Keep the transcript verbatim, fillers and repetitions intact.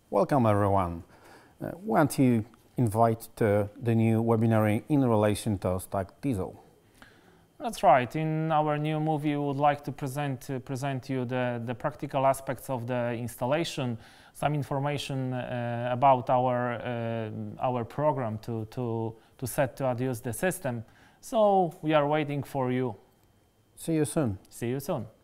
Welcome everyone. Uh, we want to invite to the new webinar in relation to STAG Diesel. That's right. In our new movie, we would like to present uh, present you the, the practical aspects of the installation, some information uh, about our uh, our program to to to set to adjust the system. So we are waiting for you. See you soon. See you soon.